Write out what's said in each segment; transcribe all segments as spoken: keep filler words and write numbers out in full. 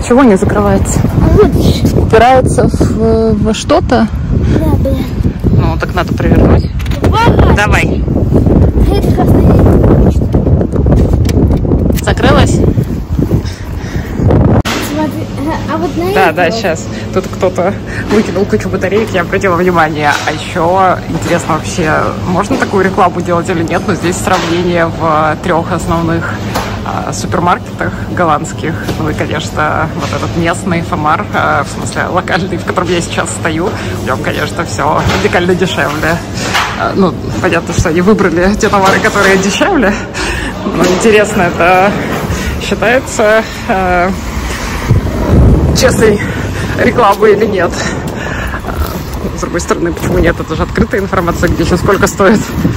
Чего не закрывается? Упирается в, во что-то? Да, да. Ну, так надо провернуть. Ага. Давай. Закрылась? Смотри, а вот на Да, это... да, сейчас. Тут кто-то выкинул кучу батареек, я обратила внимание. А еще интересно вообще, можно такую рекламу делать или нет? Но здесь сравнение в трех основных а, супермаркетах голландских. Ну и, конечно, вот этот местный Фомар, а, в смысле локальный, в котором я сейчас стою, в нем, конечно, все радикально дешевле. А, ну, понятно, что они выбрали те товары, которые дешевле. Но интересно, это считается а, честной рекламой или нет. С другой стороны, почему нет? Это же открытая информация, где сейчас сколько стоит.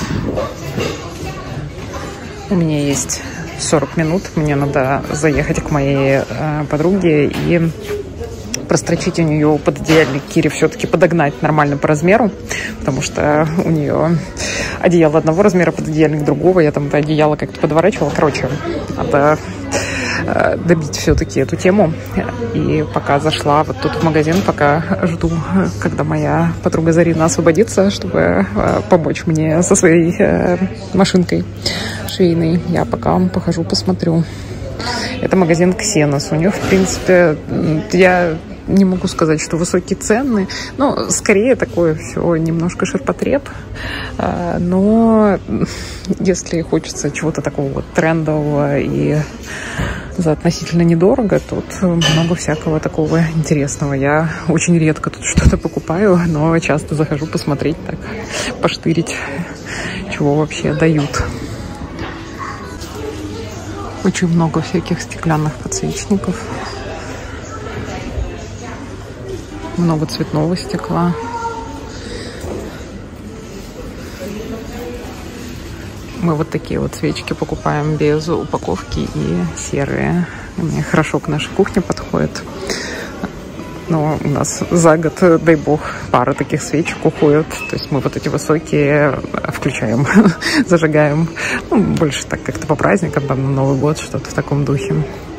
У меня есть сорок минут. Мне надо заехать к моей э, подруге и прострочить у нее пододеяльник. Кире все-таки подогнать нормально по размеру, потому что у нее одеяло одного размера, пододеяльник другого. Я там это одеяло как-то подворачивала. Короче, надо э, добить все-таки эту тему. И пока зашла вот тут в магазин, пока жду, когда моя подруга Зарина освободится, чтобы э, помочь мне со своей э, машинкой швейной. Я пока похожу, посмотрю. Это магазин Ксенос. У них, в принципе, я не могу сказать, что высокие цены. Ну, скорее такое все немножко ширпотреб. Но если хочется чего-то такого вот трендового и за относительно недорого, тут много всякого такого интересного. Я очень редко тут что-то покупаю, но часто захожу посмотреть, так, поштырить, чего вообще дают. Очень много всяких стеклянных подсвечников. Много цветного стекла. Мы вот такие вот свечки покупаем без упаковки и серые. Они хорошо к нашей кухне подходят. Но у нас за год, дай бог, пара таких свечек уходит. То есть мы вот эти высокие включаем, зажигаем. Ну, больше так как-то по праздникам, там, на Новый год, что-то в таком духе.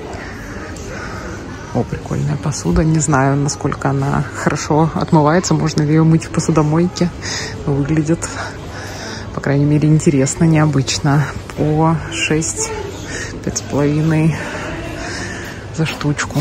О, прикольная посуда. Не знаю, насколько она хорошо отмывается. Можно ли ее мыть в посудомойке. Выглядит, по крайней мере, интересно, необычно. По шесть, пять с половиной за штучку.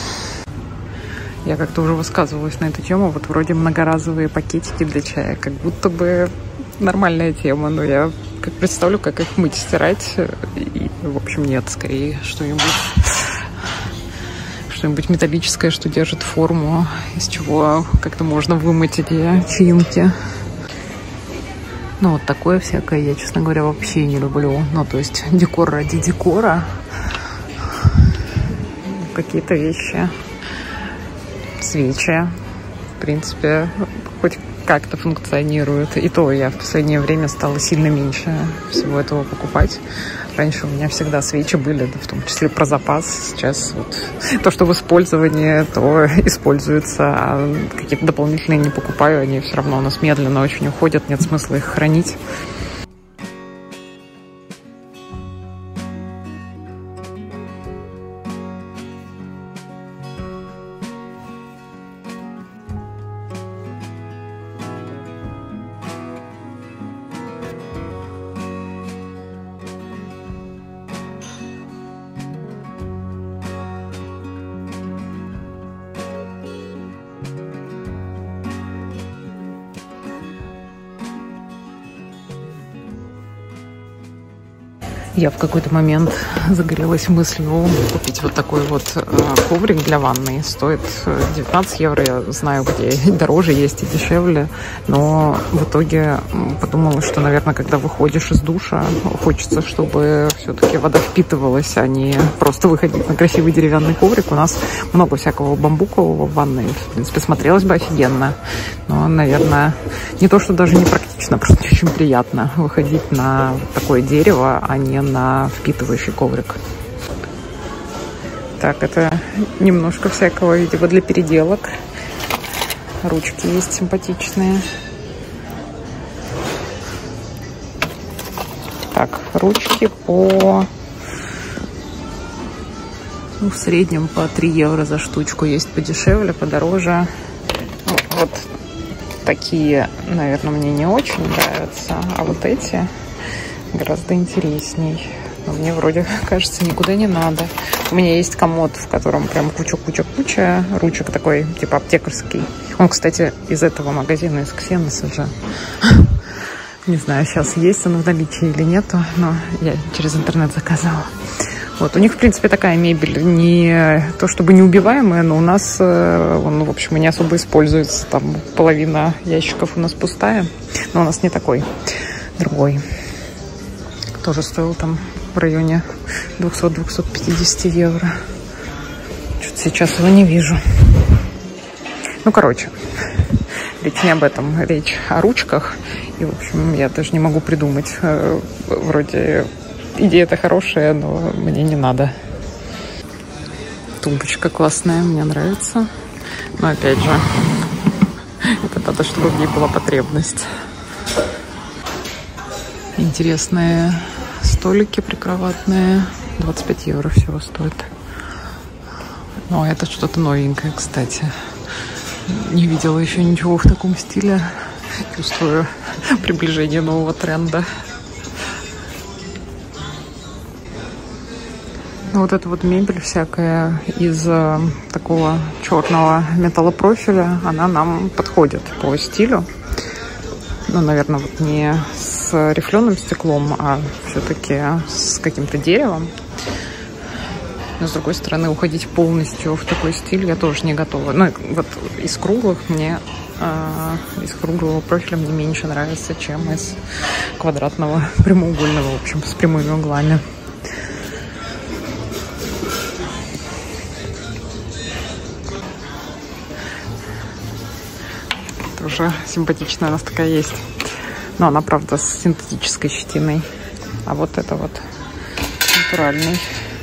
Я как-то уже высказывалась на эту тему. Вот вроде многоразовые пакетики для чая. Как будто бы нормальная тема. Но я как представлю, как их мыть, стирать. И, в общем, нет. Скорее что-нибудь... что-нибудь металлическое, что держит форму, из чего как-то можно вымыть эти чаинки. Ну, вот такое всякое я, честно говоря, вообще не люблю. Ну, то есть декор ради декора. Какие-то вещи. Свечи, в принципе, хоть как-то функционируют. И то я в последнее время стала сильно меньше всего этого покупать. Раньше у меня всегда свечи были, в том числе про запас. Сейчас вот то, что в использовании, то используется. А какие-то дополнительные не покупаю, они все равно у нас медленно очень уходят, нет смысла их хранить. Я в какой-то момент загорелась мыслью купить вот такой вот э, коврик для ванной. Стоит девятнадцать евро. Я знаю, где и дороже есть, и дешевле. Но в итоге подумала, что, наверное, когда выходишь из душа, хочется, чтобы все-таки вода впитывалась, а не просто выходить на красивый деревянный коврик. У нас много всякого бамбукового в ванной. В принципе, смотрелось бы офигенно. Но, наверное, не то, что даже не практично, просто очень приятно выходить на такое дерево, а не на впитывающий коврик. Так, это немножко всякого, видимо, для переделок. Ручки есть симпатичные. Так, ручки по Ну, в среднем по три евро за штучку. Есть подешевле, подороже. Вот такие, наверное, мне не очень нравятся. А вот эти гораздо интересней. Но мне вроде, кажется, никуда не надо. У меня есть комод, в котором прям куча-куча-куча ручек, такой, типа аптекарский. Он, кстати, из этого магазина, из Ксеноса же. Не знаю, сейчас есть он в наличии или нету, но я через интернет заказала. Вот, у них, в принципе, такая мебель не то чтобы неубиваемая, но у нас, он, в общем, не особо используется. Там половина ящиков у нас пустая, но у нас не такой, другой. Тоже стоил там в районе двухсот-двухсот пятидесяти евро. Что-то сейчас его не вижу. Ну, короче, речь не об этом, речь о ручках. И, в общем, я даже не могу придумать. Вроде идея-то хорошая, но мне не надо. Тумбочка классная, мне нравится. Но, опять же, это надо, чтобы в ней была потребность. Интересные столики прикроватные. двадцать пять евро всего стоит. Но это что-то новенькое, кстати. Не видела еще ничего в таком стиле. Чувствую приближение нового тренда. Вот эта вот мебель всякая из э, такого черного металлопрофиля, она нам подходит по стилю. Ну, наверное, вот не с рифленым стеклом, а все-таки с каким-то деревом. Но, с другой стороны, уходить полностью в такой стиль я тоже не готова. Ну, вот из круглых мне, э, из круглого профиля мне меньше нравится, чем из квадратного, прямоугольного, в общем, с прямыми углами. Тоже симпатичная у нас такая есть. Но она, правда, с синтетической щетиной. А вот это вот натуральный.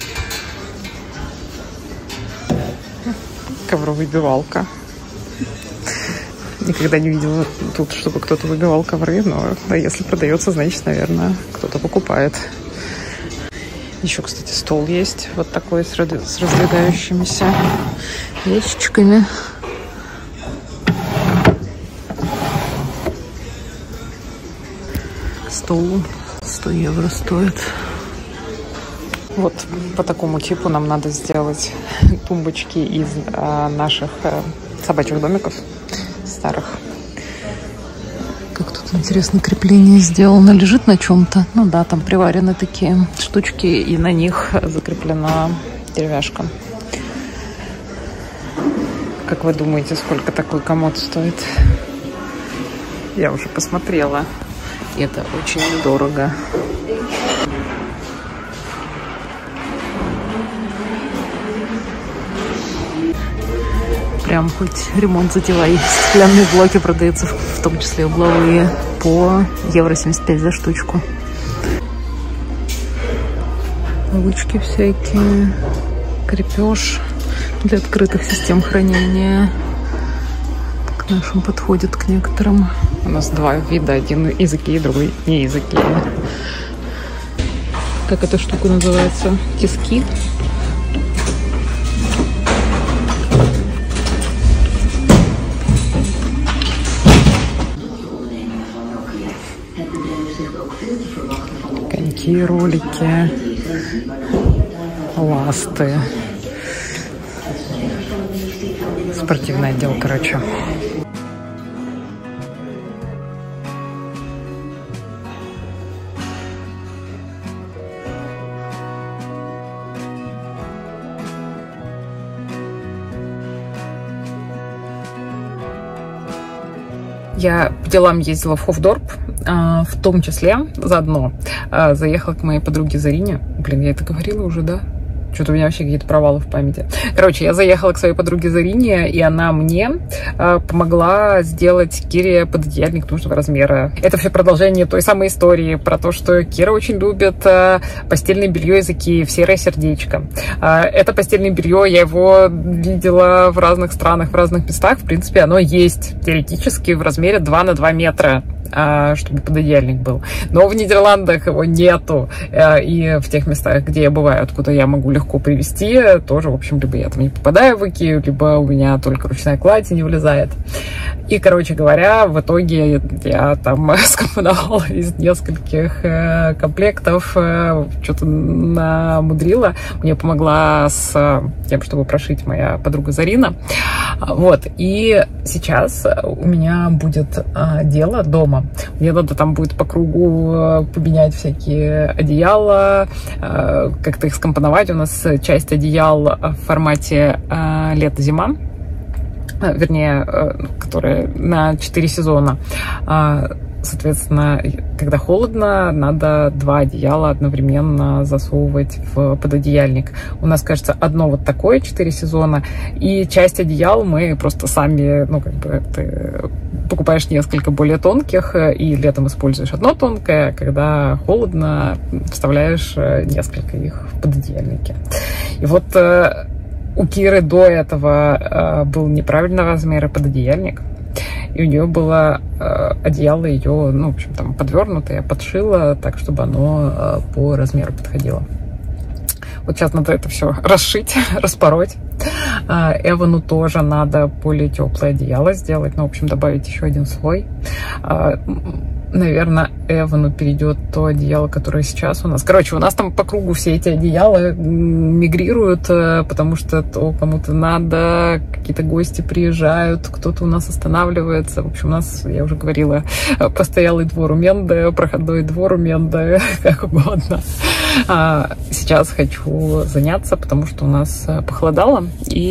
Ковровыбивалка. Никогда не видела тут, чтобы кто-то выбивал ковры, но если продается, значит, наверное, кто-то покупает. Еще, кстати, стол есть. Вот такой с разлегающимися ящичками. Стол сто евро стоит. Вот по такому типу нам надо сделать тумбочки из а, наших а, собачьих домиков старых. Как тут интересно крепление сделано. Лежит на чем-то. Ну да, там приварены такие штучки, и на них закреплена деревяшка. Как вы думаете, сколько такой комод стоит? Я уже посмотрела. Это очень недорого. Прям хоть ремонт затевай. Стеклянные блоки продаются, в том числе угловые, по евро семьдесят пять за штучку. Ручки всякие, крепеж для открытых систем хранения. К нашим подходит, к некоторым. У нас два вида, один из Икеи, другой не из Икеи. Как эта штука называется? Тиски. Коньки, ролики, ласты. Спортивный отдел, короче. Я по делам ездила в Хофдорп, в том числе заодно заехала к моей подруге Зарине. Блин, я это говорила уже, да? Что-то у меня вообще какие-то провалы в памяти. Короче, я заехала к своей подруге Зарине, и она мне э, помогла сделать Кире пододеяльник нужного размера. Это все продолжение той самой истории про то, что Кира очень любит э, постельное белье из Икеи в серое сердечко. Э, это постельное белье, я его видела в разных странах, в разных местах. В принципе, оно есть теоретически в размере два на два метра. чтобы пододеяльник был. Но в Нидерландах его нету. И в тех местах, где я бываю, откуда я могу легко привезти, тоже, в общем, либо я там не попадаю в Икею, либо у меня только ручная кладь и не влезает. И, короче говоря, в итоге я там скомпоновала из нескольких комплектов, что-то намудрила. Мне помогла с тем, чтобы прошить моя подруга Зарина. Вот. И сейчас у меня будет дело дома. Мне надо там будет по кругу поменять всякие одеяла, как-то их скомпоновать. У нас часть одеял в формате лето-зима, вернее, которые на четыре сезона. Соответственно, когда холодно, надо два одеяла одновременно засовывать в пододеяльник. У нас, кажется, одно вот такое, четыре сезона, и часть одеял мы просто сами, ну, как бы, ты покупаешь несколько более тонких, и летом используешь одно тонкое, а когда холодно, вставляешь несколько их в пододеяльники. И вот у Киры до этого был неправильного размера пододеяльник, и у нее было э, одеяло ее, ну, в общем, там, подвернутое, я подшила так, чтобы оно э, по размеру подходило. Вот сейчас надо это все расшить, распороть. Э, Эвану тоже надо более теплое одеяло сделать, ну, в общем, добавить еще один слой. Э, Наверное, Эвану перейдет то одеяло, которое сейчас у нас. Короче, у нас там по кругу все эти одеяла мигрируют, потому что то кому-то надо, какие-то гости приезжают, кто-то у нас останавливается. В общем, у нас, я уже говорила, постоялый двор у Менды, проходной двор у Менды, как угодно. А сейчас хочу заняться, потому что у нас похолодало,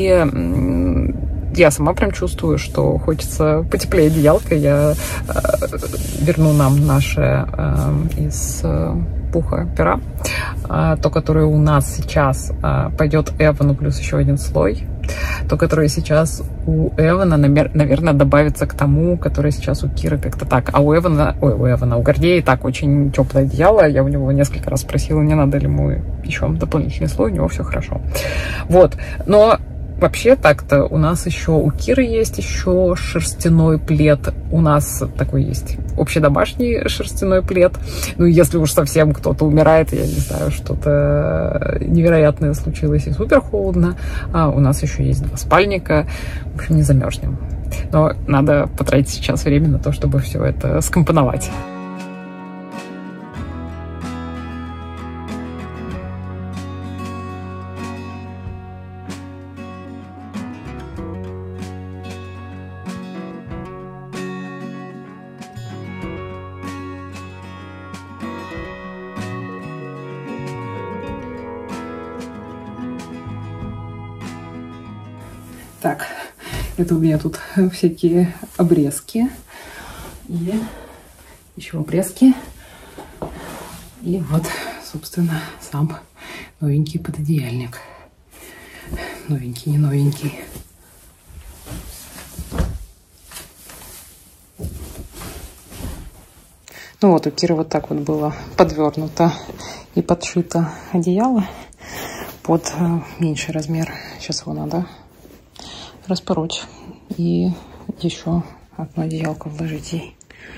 и я сама прям чувствую, что хочется потеплее одеялка. Я э, верну нам наше э, из э, пуха пера. Э, то, которое у нас сейчас э, пойдет Эвану плюс еще один слой. То, которое сейчас у Эвана, наверное, добавится к тому, которое сейчас у Киры как-то так. А у Эвана, ой, у Эвана, у Гордея так очень теплое одеяло. Я у него несколько раз спросила, не надо ли ему еще дополнительный слой. У него все хорошо. Вот. Но вообще так-то у нас еще, у Киры есть еще шерстяной плед. У нас такой есть общедомашний шерстяной плед. Ну, если уж совсем кто-то умирает, я не знаю, что-то невероятное случилось и супер холодно, а у нас еще есть два спальника. В общем, не замерзнем. Но надо потратить сейчас время на то, чтобы все это скомпоновать. Так, это у меня тут всякие обрезки и еще обрезки. И вот, собственно, сам новенький пододеяльник. Новенький, не новенький. Ну вот, у Киры вот так вот было подвернуто и подшито одеяло под меньший размер. Сейчас его надо распороть и еще одну одеялко вложить ей.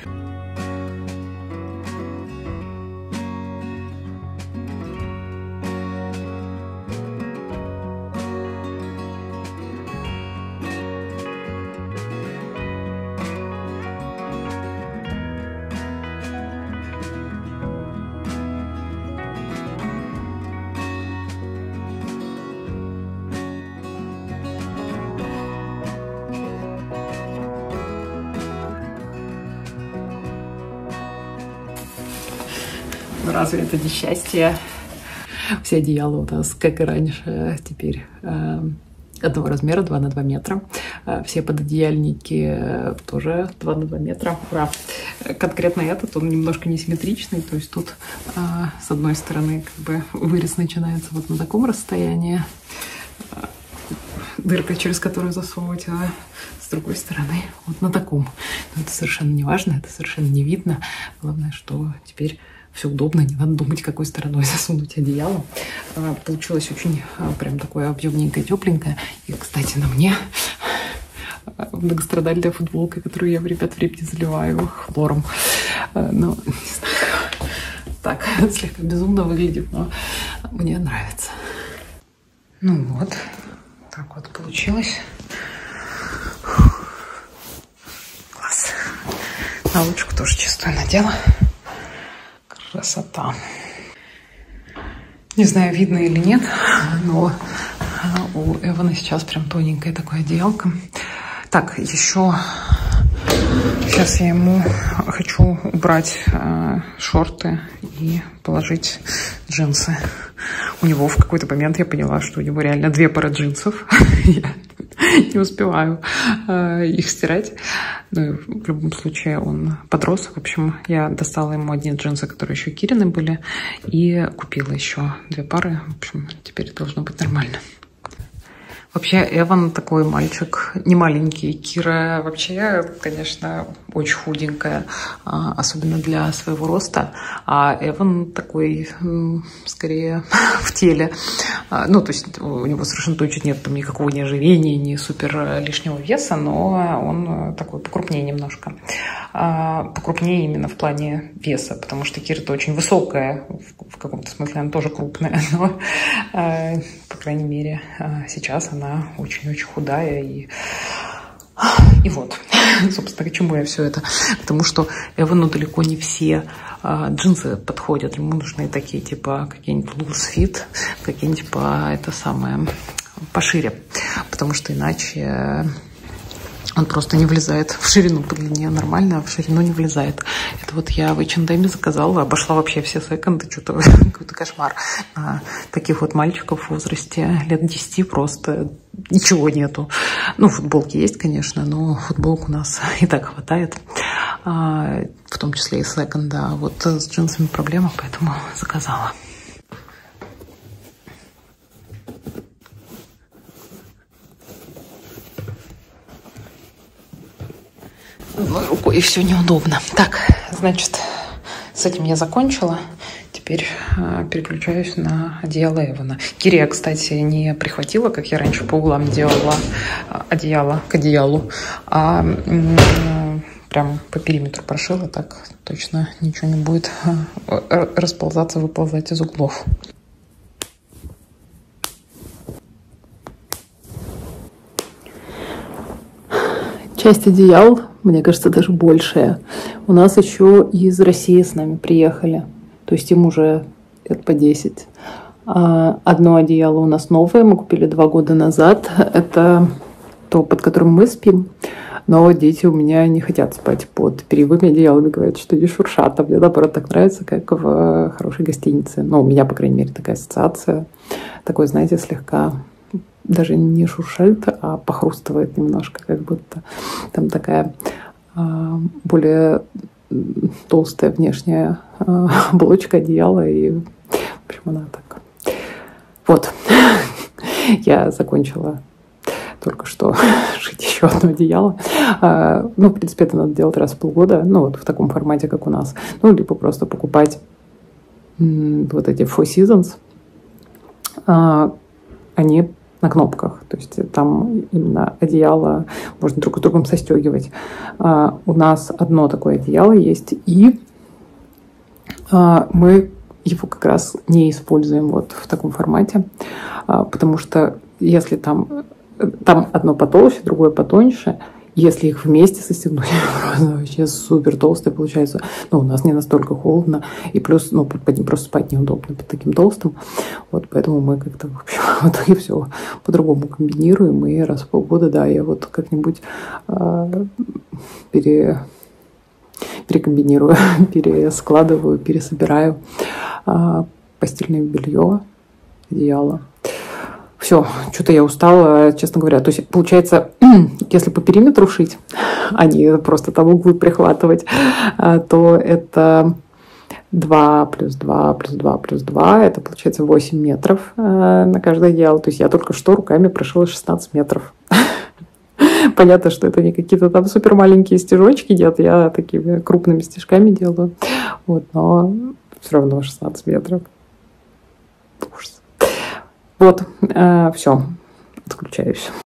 Разве это не счастье? Все одеяла у нас, как и раньше, теперь э, одного размера, два на два метра. Э, все пододеяльники тоже два на два метра. Ура! Конкретно этот, он немножко несимметричный, то есть тут э, с одной стороны как бы вырез начинается вот на таком расстоянии, э, дырка, через которую засовывать, а с другой стороны вот на таком. Но это совершенно не важно, это совершенно не видно. Главное, что теперь все удобно, не надо думать, какой стороной засунуть одеяло. Получилось очень прям такое объемненькое, тепленькое. И, кстати, на мне многострадальная футболка, которую я, ребят, в репне заливаю хлором. Ну, не знаю. Так, слегка безумно выглядит, но мне нравится. Ну вот, так вот получилось. Класс. Наволочку тоже чистую надела. Красота. Не знаю, видно или нет, но у Эвана сейчас прям тоненькое такое одеялко. Так, еще сейчас я ему хочу убрать э, шорты и положить джинсы. У него в какой-то момент я поняла, что у него реально две пары джинсов. Я не успеваю э, их стирать. Ну, в любом случае он подрос. В общем, я достала ему одни джинсы, которые еще Кирины были, и купила еще две пары. В общем, теперь должно быть нормально. Вообще, Эван такой мальчик не маленький. Кира вообще, конечно, очень худенькая, особенно для своего роста. А Эван такой, скорее, в теле. Ну, то есть у него совершенно точно нет там никакого ни ожирения, ни супер лишнего веса, но он такой покрупнее немножко. Покрупнее именно в плане веса, потому что Кира-то очень высокая, в каком-то смысле она тоже крупная, но, по крайней мере, сейчас она она очень-очень худая. И, и вот, собственно, к чему я все это? Потому что Эвану далеко не все а, джинсы подходят. Ему нужны такие, типа, какие-нибудь loose fit, какие-нибудь, типа, это самое, пошире. Потому что иначе он просто не влезает в ширину по длине нормально, а в ширину не влезает. Это вот я в эйч энд эм заказала, обошла вообще все секонды, что-то какой-то кошмар. А таких вот мальчиков в возрасте лет десяти просто ничего нету. Ну, футболки есть, конечно, но футболок у нас и так хватает. А, в том числе и секонда. А вот с джинсами проблема, поэтому заказала. Одной рукой и все неудобно. Так, значит, с этим я закончила. Теперь э, переключаюсь на одеяло Эвана. Кире я, кстати, не прихватила, как я раньше по углам делала одеяло к одеялу, а э, прям по периметру прошила, так точно ничего не будет э, расползаться, выползать из углов. Часть одеял, мне кажется, даже большая, у нас еще из России с нами приехали. То есть им уже лет по десять. Одно одеяло у нас новое, мы купили два года назад. Это то, под которым мы спим. Но дети у меня не хотят спать под перьевыми одеялами. Говорят, что не шуршат. А мне, наоборот, так нравится, как в хорошей гостинице. Ну, у меня, по крайней мере, такая ассоциация. Такой, знаете, слегка... даже не шуршит, а похрустывает немножко, как будто там такая а, более толстая внешняя а, оболочка одеяла, и в общем она так. Вот, я закончила только что шить еще одно одеяло. А, ну, в принципе, это надо делать раз в полгода, ну, вот в таком формате, как у нас. Ну, либо просто покупать м, вот эти Four Seasons. А, они на кнопках, то есть там именно одеяло можно друг с другом состегивать. А, у нас одно такое одеяло есть, и а, мы его как раз не используем вот в таком формате, а, потому что если там, там одно потолще, другое потоньше, если их вместе состегнуть, вообще супер толстые получается. Ну, у нас не настолько холодно. И плюс, ну, под ним просто спать неудобно под таким толстым. Вот поэтому мы как-то, в общем, в итоге все по-другому комбинируем. И раз в полгода, да, я вот как-нибудь э, пере, перекомбинирую, перескладываю, пересобираю э, постельное белье, одеяло. Все, что-то я устала, честно говоря. То есть, получается, если по периметру шить, а не просто там углы прихватывать, то это два плюс два плюс два плюс два. Это, получается, восемь метров на каждое одеяло. То есть, я только что руками прошила шестнадцать метров. Понятно, что это не какие-то там супер маленькие стежочки, нет, я такими крупными стежками делаю. Вот, но все равно шестнадцать метров. Ужас. Вот, э, все, отключаюсь.